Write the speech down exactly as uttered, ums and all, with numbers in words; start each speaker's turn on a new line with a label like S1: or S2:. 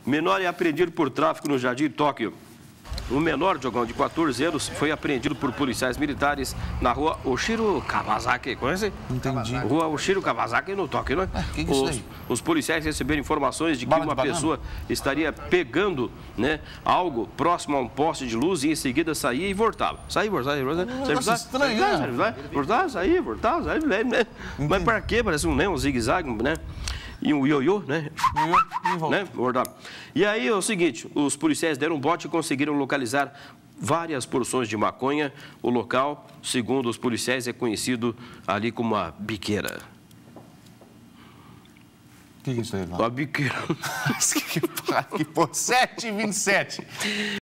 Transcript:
S1: Menor é apreendido por tráfico no Jardim Tóquio. O menor, Diogão, de quatorze anos, foi apreendido por policiais militares na rua Oshiro Kawasaki. Conhece?
S2: Entendi.
S1: Rua Oshiro Kawasaki no Tóquio, né?
S2: É, que que é isso
S1: os,
S2: aí?
S1: os policiais receberam informações de que
S2: Bala de
S1: uma
S2: banana?
S1: pessoa estaria pegando, né, algo próximo a um poste de luz e em seguida saía e voltava. Saía e voltava, saía e voltava.
S2: Um negócio estranho, né?
S1: Voltava, saía, voltava, saía, né? Mas para quê? Parece um, né, um zigue-zague, né? E um ioiô, né?
S2: Ioiô,
S1: né? E aí é o seguinte, os policiais deram um bote e conseguiram localizar várias porções de maconha. O local, segundo os policiais, é conhecido ali como a biqueira.
S2: O que é isso aí, Val?
S1: A biqueira.
S2: que porra, que porra. sete e vinte e sete.